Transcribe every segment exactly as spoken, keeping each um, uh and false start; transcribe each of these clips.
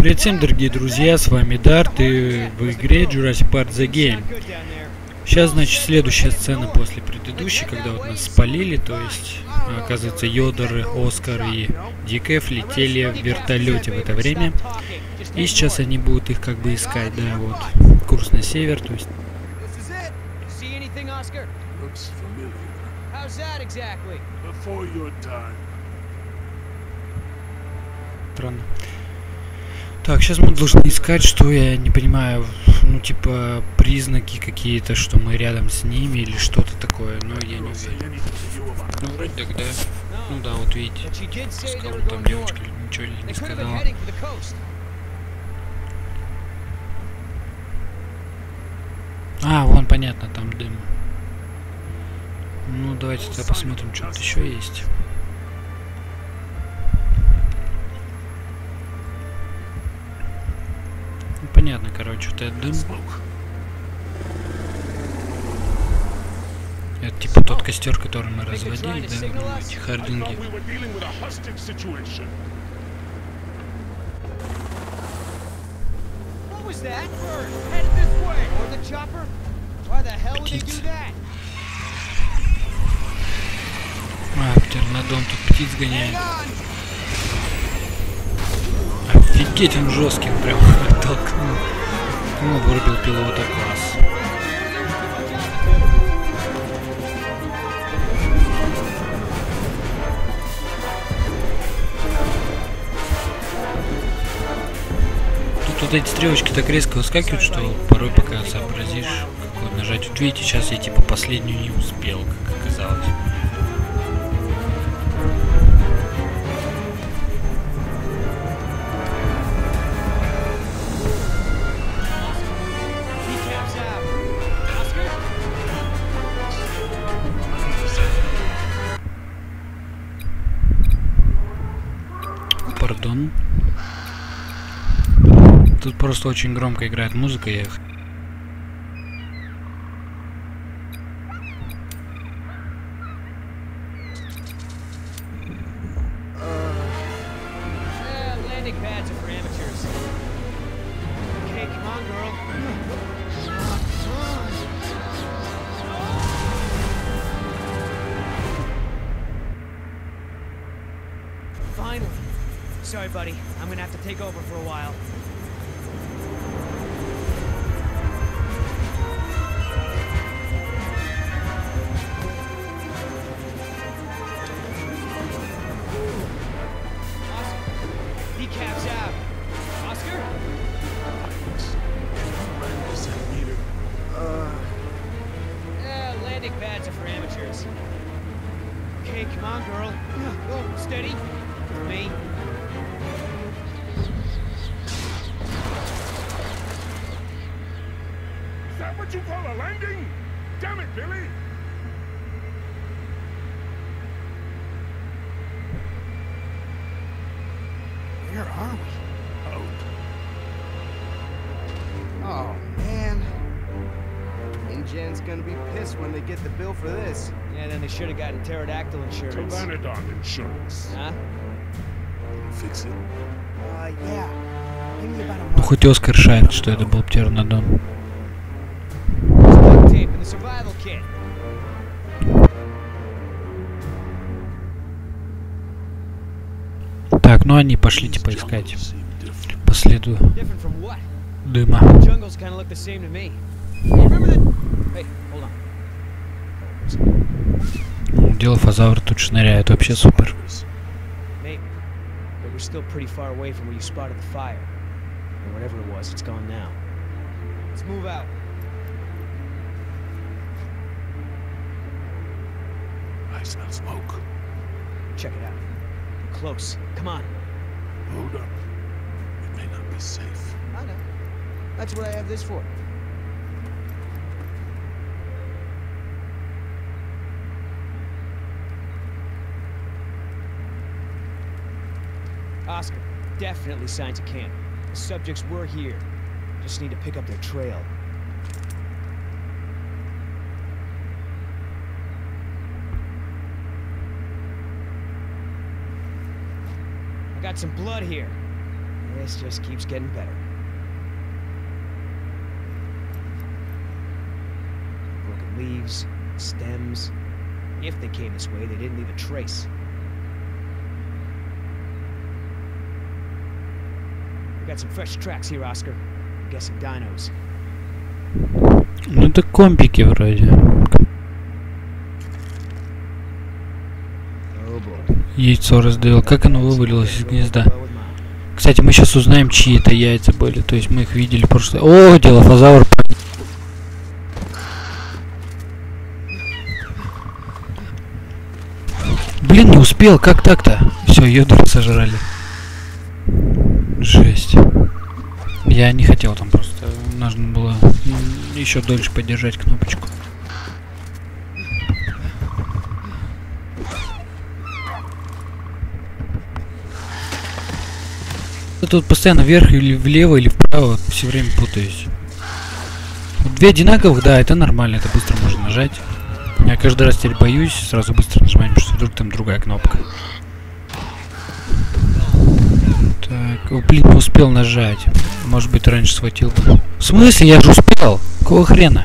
Привет всем, дорогие друзья, с вами Дарт, и в игре Jurassic Park The Game. Сейчас, значит, следующая сцена после предыдущей, когда вот нас спалили, то есть, оказывается, Йодор, Оскар и Дикэф летели в вертолете в это время. И сейчас они будут их как бы искать, да, вот, курс на север, то есть... Странно. Так, сейчас мы должны искать, что я не понимаю, ну типа признаки какие-то, что мы рядом с ними или что-то такое, но я не уверен. Ну вроде так, да. Ну да, вот видите, сказала там девочка, ничего не сказала. А, вон понятно, там дым. Ну давайте тогда посмотрим, что тут еще есть. Понятно, короче, вот этот дым. Это типа тот костер, который мы разводили, да, в эти хардинги. Птиц. А, птернодон тут птиц гоняет. Офигеть, он жесткий, он прям оттолкнул. Ну, вырубил пилота, класс. Тут вот эти стрелочки так резко выскакивают, что порой пока сообразишь, какое нажать. Вот видите, сейчас я типа последнюю не успел, как оказалось. Пардон. Тут просто очень громко играет музыка, я их... Sorry, buddy. I'm gonna have to take over for a while. Oscar, decap's out. Oscar? Uh. Yeah, landing pads are for amateurs. Okay, come on, girl. Oh, steady. For me. What you call a landing? Damn it, Billy! Where are we? Out. Oh, man. InGen's gonna be pissed when they get the bill for this. Yeah, then they should have gotten pterodactyl insurance. Pteranodon insurance. Huh? Can you fix it? Uh, yeah. Maybe about a Ну month. хоть Оскар шарит, что это был птернодон. Так, ну они пошли типа искать по следу дыма. Дилофазавр тут шныряет, вообще супер. I smell smoke. Check it out. Close. Come on. Hold up. It may not be safe. I know. That's what I have this for. Oscar, definitely signs of camp. The subjects were here. Just need to pick up their trail. I got some blood here. This just keeps getting better. Broken leaves, stems. If they came this way, they didn't leave a trace. We got some fresh tracks here, Oscar. I'm guessing dinos. Ну это компики вроде. Oh boy. Яйцо раздавил. Как оно вывалилось из гнезда? Кстати, мы сейчас узнаем, чьи это яйца были. То есть мы их видели просто. О, дилофазавр. Блин, не успел. Как так-то? Все, йодоры сожрали. Жесть. Я не хотел там просто. Нужно было еще дольше подержать кнопочку. Я тут постоянно вверх или влево или вправо все время путаюсь. Вот две одинаковых, да, это нормально, это быстро можно нажать. Я каждый раз теперь боюсь, сразу быстро нажимать, потому что вдруг там другая кнопка. Так, о, блин, не успел нажать. Может быть, раньше схватил бы. В смысле? Я же успел. Какого хрена?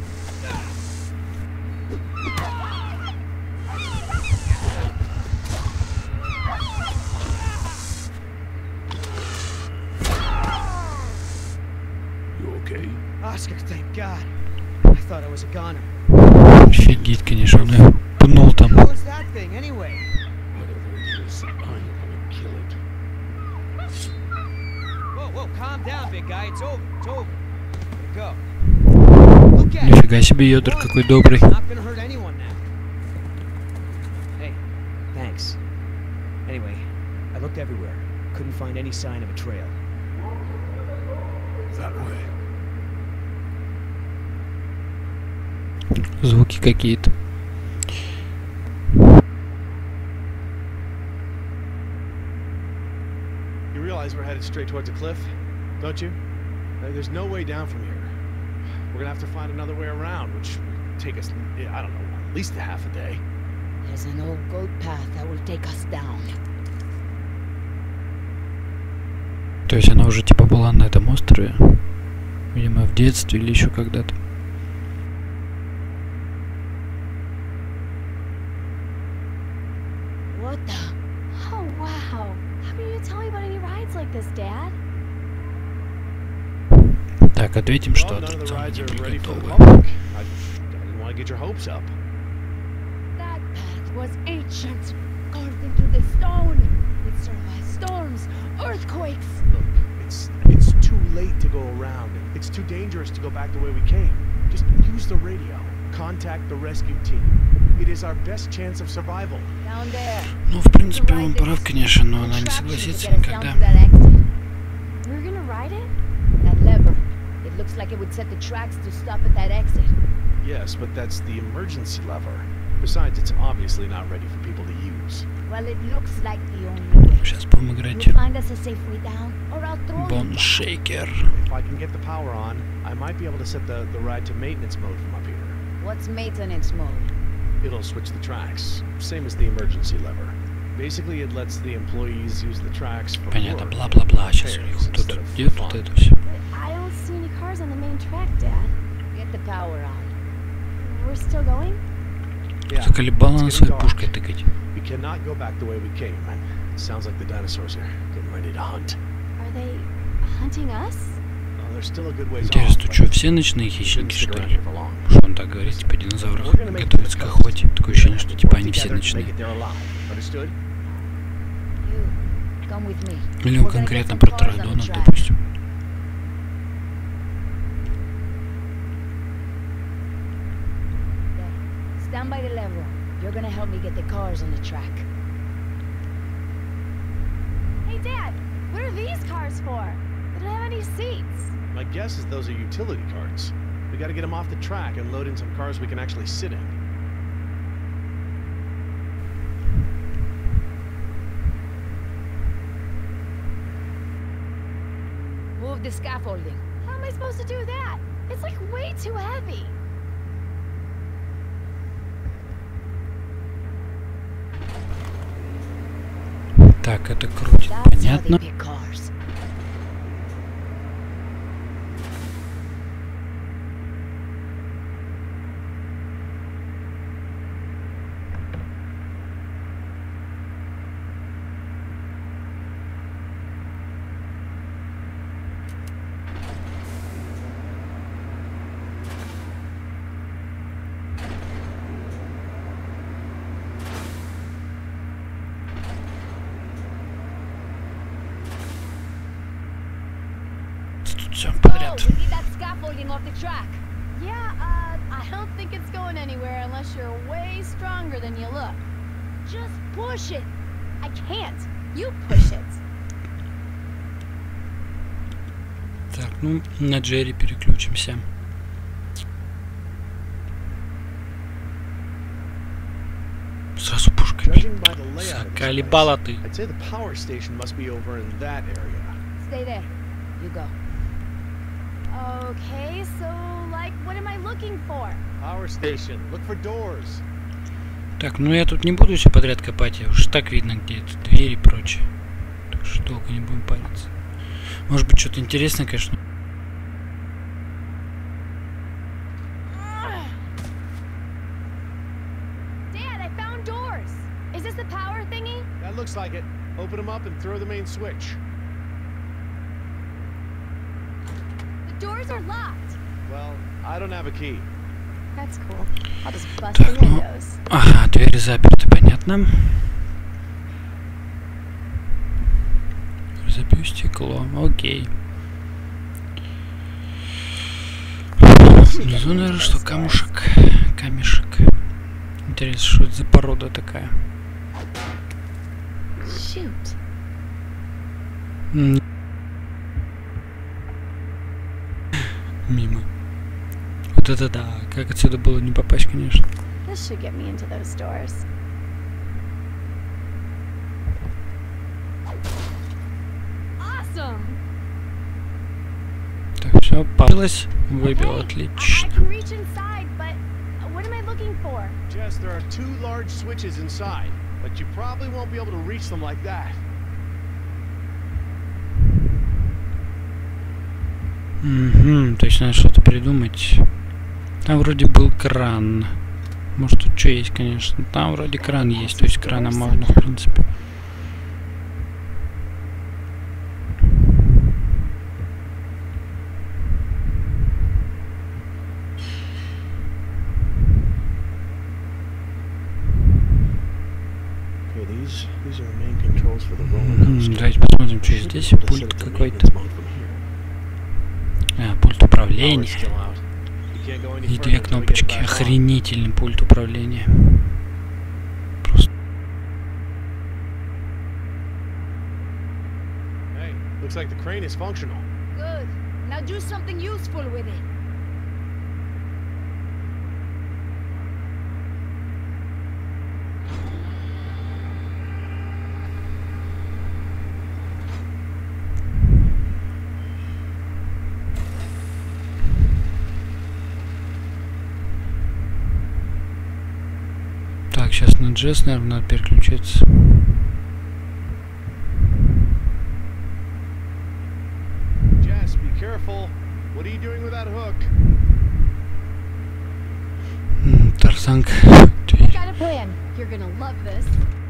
Oscar, thank God. I thought I was a goner. Офигеть, конечно, он ее пнул там. What was that thing anyway? Whatever it is, I'm gonna kill it. Whoa, whoa, calm down, big guy. It's over. It's over. Go. Look at it. Нифига себе, йодор какой добрый. It's not gonna hurt anyone now. Hey, thanks. Anyway, I looked everywhere. Couldn't find any sign of a trail. That way. Звуки какие-то. You realize we're headed straight towards a cliff, don't you? Uh, There's no way down from here. We're gonna have to find another way around, which will take us, I don't know, at least a half a day. There's an old goat path that will take us down. То есть она уже типа была на этом острове. Видимо, в детстве или еще когда-то. What the? Oh, wow. How can you tell me about any rides like this, Dad? Так, ответим, что Well, none of the аттракционы rides не are были ready for the готовы. public. I, I didn't want to get your hopes up. That path was ancient, carved into the stone. It survived storms, earthquakes. Look, it's it's too late to go around. It's too dangerous to go back the way we came. Just use the radio. Contact the rescue team. It is our best chance of survival. Down there. Ну, в принципе, он прав, конечно, но она не согласится никогда. We're gonna ride it? That lever. It looks like it would set the tracks to stop at that exit. Yes, but that's the emergency lever. Besides, it's obviously not ready for people to use. Well, it looks like the only way. Сейчас будем играть You'll find us a safe way down, or I'll throw you Bone down. Shaker. If I can get the power on, I might be able to set the, the ride to maintenance mode from up here. What's maintenance mode? It'll switch the tracks, same as the emergency lever. Basically, it lets the employees use the tracks for Понятно, work бла-бла-бла. and Сейчас у них repairs тут instead of где for тут fun. это все. But I don't see any cars on the main track, Dad. Get the power on. We're still going? Yeah, Заколебала it's на getting своей dark. пушкой тыкать. We cannot go back the way we came. It sounds like the dinosaurs are getting ready to hunt. Are they hunting us? Oh, they're still a good ways off. Интересно, but что, все ночные we хищники, shouldn't stick что around ли? here for long. Что он так говорит, типа динозавры We're gonna make it to готовятся the к coast. охоте. Такое ощущение, что типа Work они все together to make ночные. it there alive. Understood? You, come with me. Или We're он gonna конкретно get про some cars on the Тарадонов, track. допустим. There. Stand by the lever. You're gonna help me get the cars on the track. Hey, Dad, what are these cars for? They don't have any seats. My guess is those are utility carts. We gotta get them off the track and load in some cars we can actually sit in. Move the scaffolding. How am I supposed to do that? It's like way too heavy. Так, это крутит, That's how they понятно. pick cars. все подряд. Oh, we need that scaffolding off the track. Yeah, uh, I don't think it's going anywhere unless you're way stronger than you look. Just push it. I can't. You push it. Так, ну, на Джерри переключимся. Сразу пушкой. Judging by the layout of this Заколебала place, ты. I'd say the power station must be over in that area. Stay there. You go. Okay, so, like, what am I looking for? Power station. Look for doors. Так, ну я тут не буду все подряд копать, я уж так видно, где это двери и прочее. Так что долго не будем париться. Может быть, что-то интересное, конечно. Dad, I found doors. Is this the power thingy? That looks like it. Open them up and throw the main switch. The doors are locked. Well, I don't have a key. That's cool. I'll just bust Так, the ну, windows. ага, двери заперты, понятно. Забью стекло, окей. Внизу, наверное, что, камушек, камешек. Интересно, что это за порода такая. Shoot. М. Мимо. Вот это да, как отсюда было не попасть, конечно. This should get me into those doors. Awesome. Так, все, получилось, выбил, Okay, I, I отлично. can reach inside, but what am I looking for? Jess, there are two large switches inside, but you probably won't be able to reach them like that. Угу, то есть надо что-то придумать. Там вроде был кран. Может тут что есть, конечно. Там вроде кран есть, то есть крана можно, в принципе. Okay, these these are main controls for the roller Мгм, coaster. давайте посмотрим, что Should be здесь. able to set Пульт it to какой-то. maintenance mode from here. А, пульт Power's управления. still out. You can't go any И further две until we get it кнопочки. back on. Охренительный пульт управления. Просто. Hey, looks like the crane is functional. Good. Now do something useful with it. Так, сейчас на джесс, наверное, надо переключиться. Jess, be careful. What are you doing with that hook? М, Тарзанка. Дверь. Got a plan. You're gonna love this.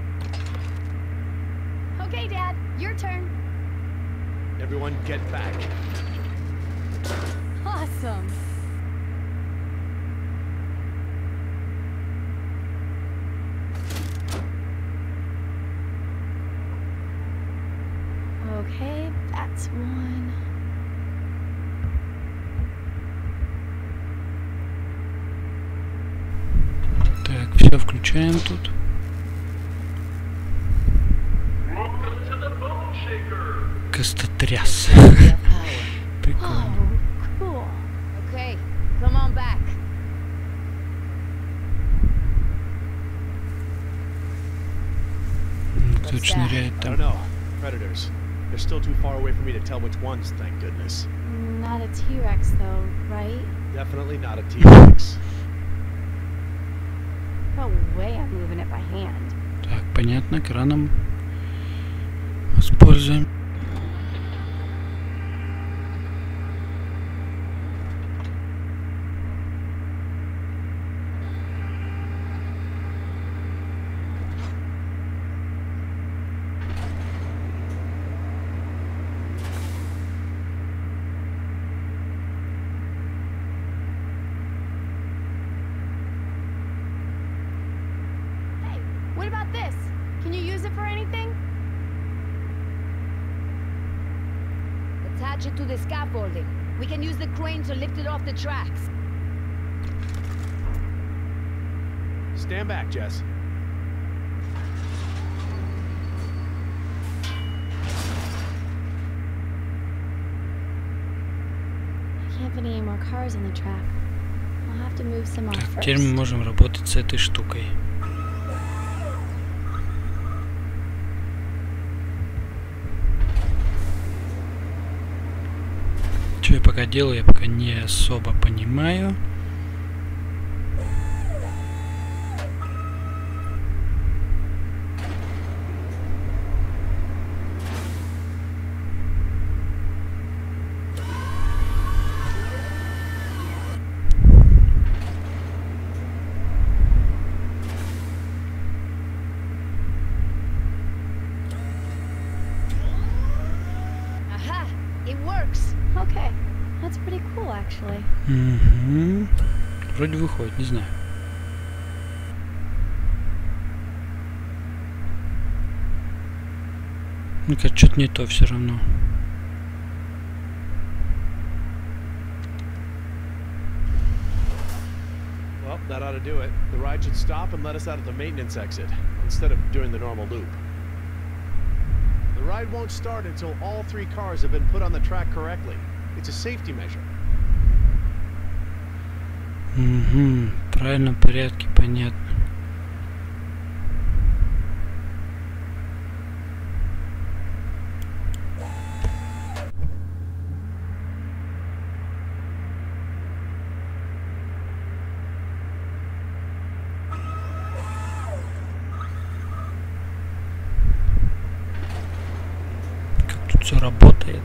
Okay, Dad, your turn. Everyone get back. Awesome. Okay, that's one. Так, все включаем тут. Костотряс. Прикольно. Oh, cool. Okay, come on back. М, Кто What's шныряет I don't там. know. Predators. They're still too far away for me to tell which ones, thank goodness. Not a T-Rex though, right? Definitely not a T-Rex. No way I'm moving it by hand. Так, понятно, краном воспользуем. Hey, what about this? Can you use it for anything? Attach it to the scaffolding. We can use the crane to lift it off the tracks. Stand back, Jess. I can't fit any more cars on the track. I'll have to move some off Так, first. теперь мы можем работать с этой штукой. Что я пока делаю, я пока не особо понимаю. Aha! It works. Okay. That's pretty cool, actually. Угу. Вроде выходит, не знаю. Мне кажется, что-то не то все равно. Well, that ought to do it. The ride should stop and let us out at the maintenance exit, instead of doing the normal loop. The ride won't start until all three cars have been put on the track correctly. It's a safety measure. Угу. В правильном порядке, понятно. Как тут все работает.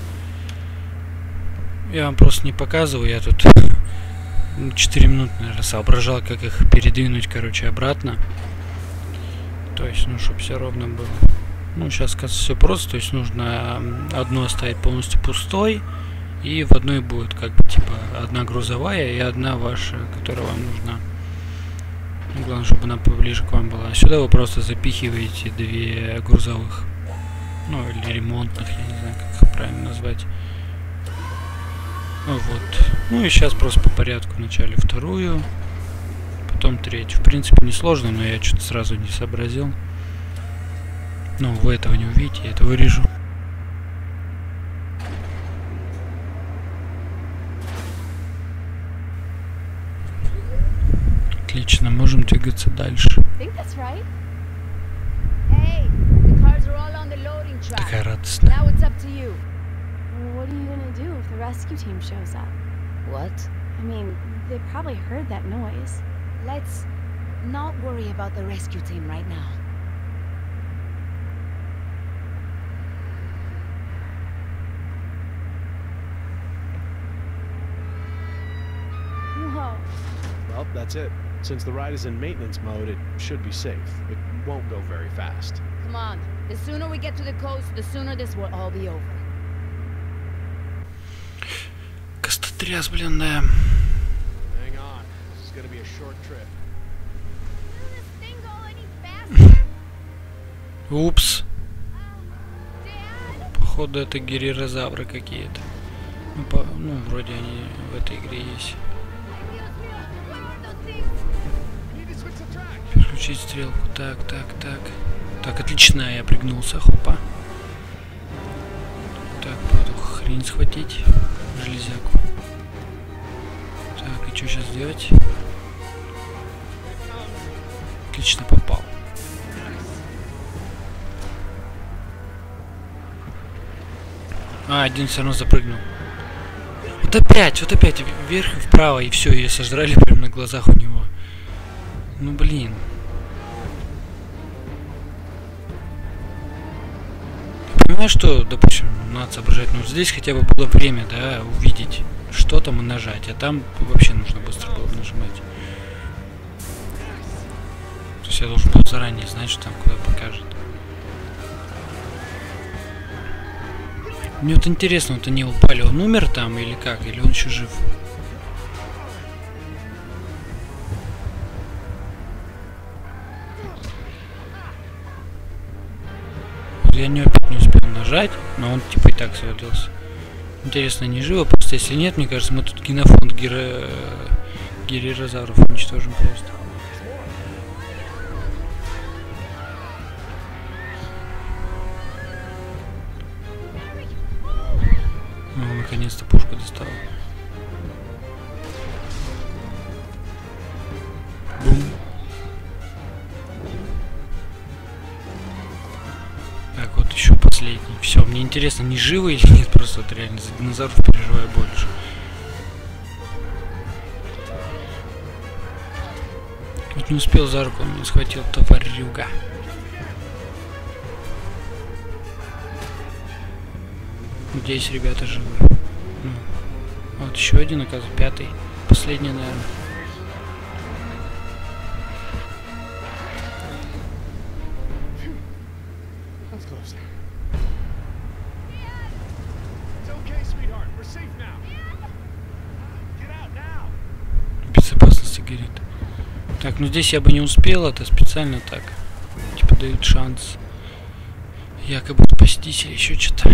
Я вам просто не показываю, я тут четыре минуты, наверное, соображал, как их передвинуть, короче, обратно. То есть, ну, чтобы все ровно было. Ну, сейчас, кажется, все просто. То есть, нужно одну оставить полностью пустой. И в одной будет, как бы, типа, одна грузовая и одна ваша, которая вам нужна. Ну, главное, чтобы она поближе к вам была. А сюда вы просто запихиваете две грузовых. Ну, или ремонтных, я не знаю, как их правильно назвать. Ну вот. Ну и сейчас просто по порядку. Вначале вторую, потом третью. В принципе, несложно, но я что-то сразу не сообразил. Ну, вы этого не увидите, я это вырежу. Отлично, можем двигаться дальше. Такая радостная. What are you gonna do if the rescue team shows up? What? I mean, they probably heard that noise. Let's not worry about the rescue team right now. Whoa. Well, that's it. Since the ride is in maintenance mode, it should be safe. It won't go very fast. Come on. The sooner we get to the coast, the sooner this will all be over. Костотряс, блин, да. Hang on. This is gonna be a short trip. Упс. Походу это гирирозавры какие-то. Ну, по, ну, вроде они в этой игре есть. Переключить стрелку. Так, так, так. Так, отлично, я пригнулся, хопа. Так, эту хрень схватить. Железяку. Так, и что сейчас делать? Отлично попал. А, один все равно запрыгнул. Вот опять, вот опять вверх и вправо, и все, ее сожрали прямо на глазах у него. Ну блин. Понимаешь, что, допустим, надо соображать, ну здесь хотя бы было время, да, увидеть, что там и нажать, а там вообще нужно быстро было нажимать. То есть я должен был заранее знать, что там куда покажет. Мне вот интересно, вот они упали, он умер там или как, или он еще жив? Я не опять не успел нажать, но он типа и так свалился. Интересно, не живо? Просто если нет, мне кажется, мы тут генофонд гиро... гирирозавров уничтожим просто. О, наконец-то пушка достала. Бум. Так, вот еще последний. Все, мне интересно, не живы или нет, просто вот реально за динозавров переживаю больше. Вот не успел за руку, он меня схватил тварюга. Надеюсь, ребята живы. Ну, вот еще один, оказывается, пятый. Последний, наверное. That's close. It's okay, sweetheart. We're safe now. Get out now. Безопасности горит. Так, ну здесь я бы не успел, это специально так. Типа дают шанс якобы спастись или еще что-то.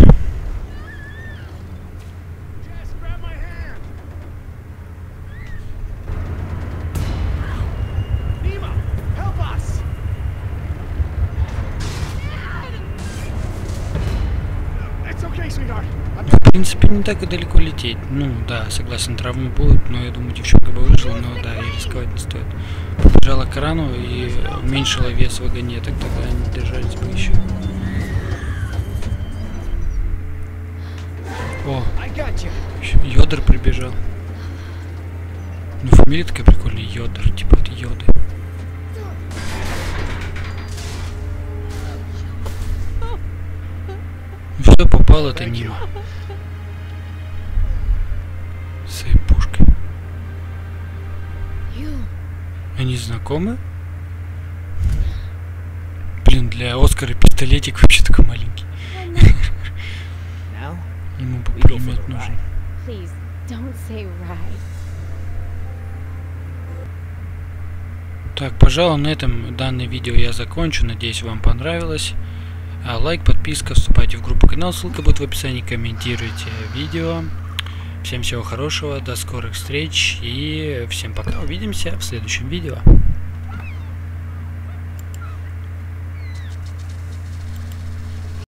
Jess, grab my hand. Nemo, help us. It's okay, sweetheart. В принципе, не так и далеко лететь. Ну, да, согласен, травмы будут, но я думаю, девчонка бы выжила, но да, и рисковать не стоит. Побежала к крану и уменьшила вес вагонеток, тогда они держались бы еще. О, Йодер прибежал. Ну, фамилия такая прикольная, Йодер, типа от йоды. Все попало, это Нима. С этой пушкой. Они знакомы? Блин, для Оскара пистолетик вообще такой маленький. Ему бы пулемет нужен. Please, don't say ride. Так, пожалуй, на этом данное видео я закончу. Надеюсь, вам понравилось. А, лайк, подписка, вступайте в группу, канал, ссылка будет в описании, комментируйте видео. Всем всего хорошего, до скорых встреч и всем пока. Увидимся в следующем видео.